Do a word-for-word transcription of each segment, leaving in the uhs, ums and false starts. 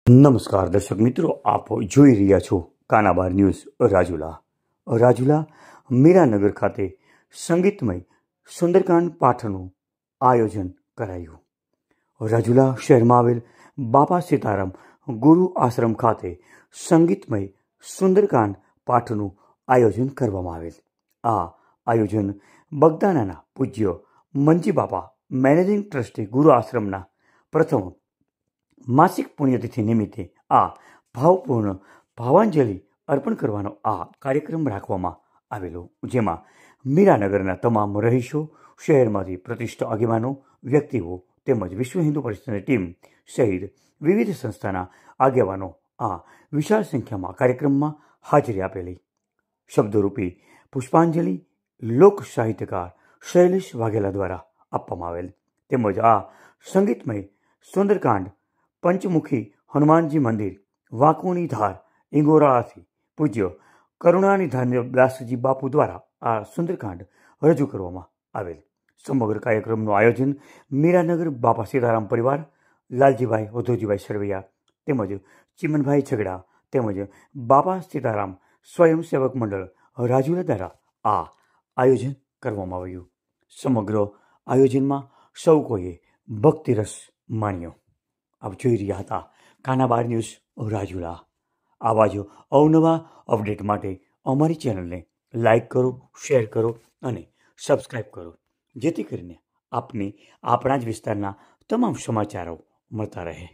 નમસ્કાર દર્શક મિત્રો, આપ જોઈ રહ્યા છો કાનાબાર ન્યૂઝ રાજુલા. રાજુલા મીરાનગર ખાતે સંગીતમય સુંદરકાંડ પાઠનું આયોજન કરાયું. રાજુલા શહેરમાં આવેલ બાપા સીતારામ ગુરુ આશ્રમ ખાતે સંગીતમય સુંદરકાંડ પાઠનું આયોજન કરવામાં આવેલ. આ આયોજન બગદાણાના પૂજ્ય મંજી બાપા મેનેજિંગ ટ્રસ્ટી ગુરુ આશ્રમના પ્રથમ માસિક પુણ્યતિથિ નિમિત્તે આ ભાવપૂર્ણ ભાવાંજલિ અર્પણ કરવાનો આ કાર્યક્રમ રાખવામાં આવેલો, જેમાં મીરાનગરના તમામ રહીશો, શહેરમાંથી પ્રતિષ્ઠિત આગેવાનો, વ્યક્તિઓ તેમજ વિશ્વ હિન્દુ પરિષદની ટીમ સહિત વિવિધ સંસ્થાના આગેવાનો આ વિશાળ સંખ્યામાં કાર્યક્રમમાં હાજરી આપેલી. શબ્દરૂપી પુષ્પાંજલિ લોક સાહિત્યકાર શૈલેષ વાઘેલા દ્વારા આપવામાં આવેલ. તેમજ આ સંગીતમય સુંદરકાંડ પંચમુખી હનુમાનજી મંદિર વાંકોની ધાર ઇંગોરાથી પૂજ્ય કરુણાનિધાન દાસજી બાપુ દ્વારા આ સુંદરકાંડ રજૂ કરવામાં આવેલ. સમગ્ર કાર્યક્રમનું આયોજન મીરાનગર બાપા સીતારામ પરિવાર, લાલજીભાઈ વધુજીભાઈ સરવૈયા તેમજ ચિમનભાઈ ઝઘડા તેમજ બાપા સીતારામ સ્વયંસેવક મંડળ રાજુલા દ્વારા આ આયોજન કરવામાં આવ્યું. સમગ્ર આયોજનમાં સૌ કોઈએ ભક્તિરસ માણ્યો. આપ જોઈ રહ્યા હતા કાનાબાર ન્યૂઝ રાજુલા. આવા જ અવનવા અપડેટ માટે અમારી ચેનલને લાઈક કરો, શેર કરો અને સબસ્ક્રાઈબ કરો, જેથી કરીને આપને આપણા જ વિસ્તારના તમામ સમાચારો મળતા રહે.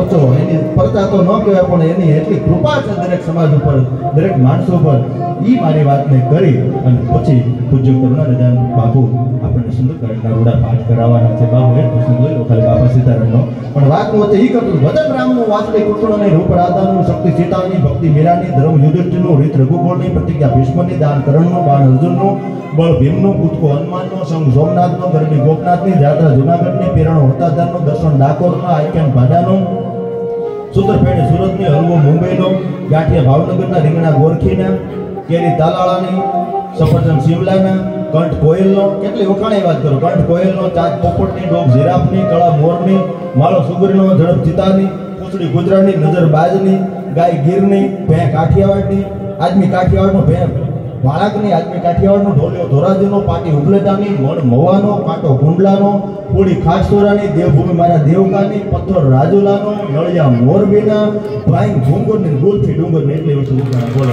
પડતા તો ન કહેવાય, પણ એની એટલી કૃપા છે દરેક સમાજ ઉપર, દરેક માણસો ઉપર. એ મારી વાતને કરી અને પછી પૂજ્ય કરુણાનિધાન બાપુ આપણને સુંદરકાંડના રૂડા પાઠ કરાવવાના છે. બાપુ એ પ્રશ્ન જોઈ લો ખાલી બાપા સીતારામનો, પણ વાત વચ્ચે એ કરતું ભજન રામનું, વાસળી કૃષ્ણની, રૂપ રાધાનું, શક્તિ સીતાની, ભક્તિ મીરાની, ધર્મ યુધિષ્ઠિરનું, રીત રઘુકુળની, પ્રતિજ્ઞા ભીષ્મની, દાન કરણનું, બાણ અર્જુનનું, બળ ભીમનું, કૂદકો હનુમાનનો, સંગ સોમનાથનો, ગરબી ગોપનાથની, જાત્રા જુનાગઢની, પેરણો હોતાધારનું, દર્શન ડાકોરના, આખ્યાન ભાડાનું, સુંદરપેઢી સુરતની, હલવો મુંબઈનો, ગાંઠિયા ભાવનગરના, રીંગણા ગોરખીના, કેરી તાલાળાની, સફરજન શિમલાના, કંઠ કોયલનો, કેટલી વખાણી વાત કરો, કંઠ કોયલનો, ચાંદ પોપટની, ડોક જીરાફની, કળા મોરની, માળો સુગરીનો, ઝડપ ચિતાની, પૂંછડી ગુજરાની, નજર બાજની, ગાય ગીરની, ભેં કાઠિયાવાડની, આદમી કાઠિયાવાડનો, ભેં વાળાકની, આદમી કાઠિયાવાડનો, ઢોલિયો ધોરાજીનો, પાટી ઉગલેટાની, મણ મવાનો, કાંટો કુંડલાનો, પૂડી ખાટસોરાની, દેવભૂમિ મારા દેવકાની, પથ્થર રાજુલાનો, નળિયા મોરબીના, ભાઈ ભૂંગરની, ગુલથી ડુંગરની, એટલી વસ્તુ બોલો.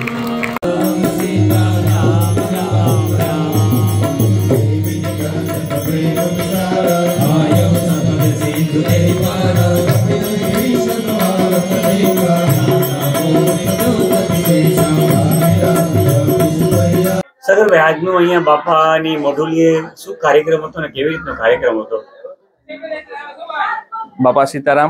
સગરભાઈ, આજનો અહીંયા બાપાની મોઢુલીએ શું કાર્યક્રમ હતો ને કેવી રીતનો કાર્યક્રમ હતો? બાપા સીતારામ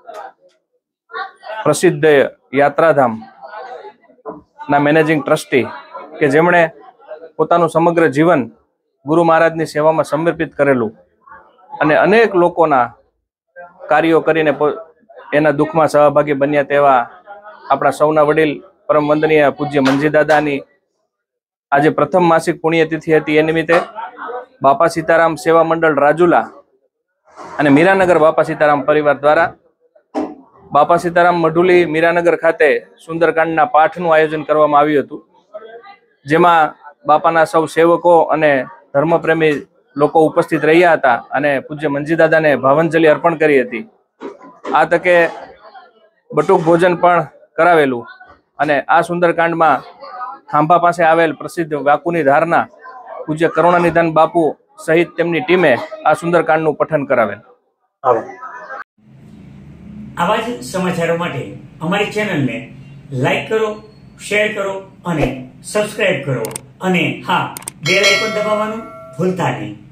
પ્રસિદ્ધ યાત્રાધામ ના મેનેજિંગ ટ્રસ્ટી કે જેમણે પોતાનું સમગ્ર જીવન ગુરુ મહારાજની સેવામાં સમર્પિત કરેલું અને અનેક લોકોના કાર્યો કરીને એના દુઃખમાં સહભાગી બન્યા તેવા આપણા સૌના વડીલ પરમ વંદનીય પૂજ્ય મંજી દાદાની આજે પ્રથમ માસિક પુણ્યતિથિ હતી. એ નિમિત્તે બાપા સીતારામ સેવા મંડળ રાજુલા અને મીરાનગર બાપા સીતારામ પરિવાર દ્વારા બાપા સીતારામ મઢુલી મીરાનગર ખાતે સુંદરકાંડના પાઠનું આયોજન કરવામાં આવ્યું હતું, જેમાં બાપાના સૌ સેવકો અને ધર્મપ્રેમી લોકો ઉપસ્થિત રહ્યા હતા અને પૂજ્ય મંજી દાદાને ભાવાંજલિ અર્પણ કરી હતી. આ તકે બટુક ભોજન પણ કરાવેલું અને આ સુંદરકાંડમાં ખાંભા પાસે આવેલ પ્રસિદ્ધ વાંકોની ધારના પૂજ્ય કરુણાનિધાન બાપુ સહિત તેમની ટીમે આ સુંદરકાંડનું પઠન કરાવેલ. આવા જ સમાચારો માટે અમારી ચેનલને લાઈક કરો, શેર કરો અને સબસ્ક્રાઇબ કરો અને હા, બેલ આઇકોન દબાવવાનું ભૂલતા નહીં.